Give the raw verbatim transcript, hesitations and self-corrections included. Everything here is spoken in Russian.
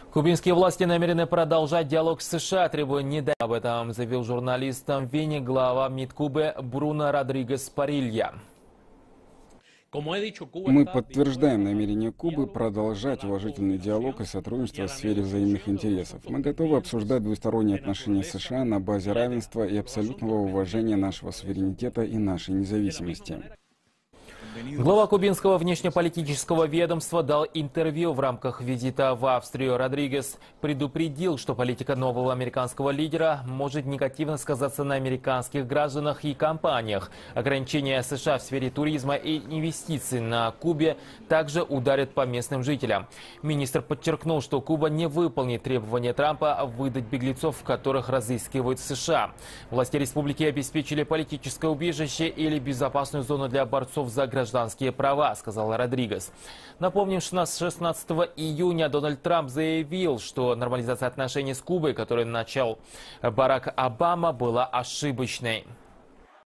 Кубинские власти намерены продолжать диалог с США, требуя не дать. Об этом заявил журналистам в Вене глава МИД Кубы Бруно Родригес Парилья. Мы подтверждаем намерение Кубы продолжать уважительный диалог и сотрудничество в сфере взаимных интересов. Мы готовы обсуждать двусторонние отношения с США на базе равенства и абсолютного уважения нашего суверенитета и нашей независимости. Глава кубинского внешнеполитического ведомства дал интервью в рамках визита в Австрию. Родригес предупредил, что политика нового американского лидера может негативно сказаться на американских гражданах и компаниях. Ограничения США в сфере туризма и инвестиций на Кубе также ударят по местным жителям. Министр подчеркнул, что Куба не выполнит требования Трампа выдать беглецов, которых разыскивают США. Власти республики обеспечили политическое убежище или безопасную зону для борцов за гражданские гражданские права, сказал Родригес. Напомним, что шестнадцатого июня Дональд Трамп заявил, что нормализация отношений с Кубой, которую начал Барак Обама, была ошибочной.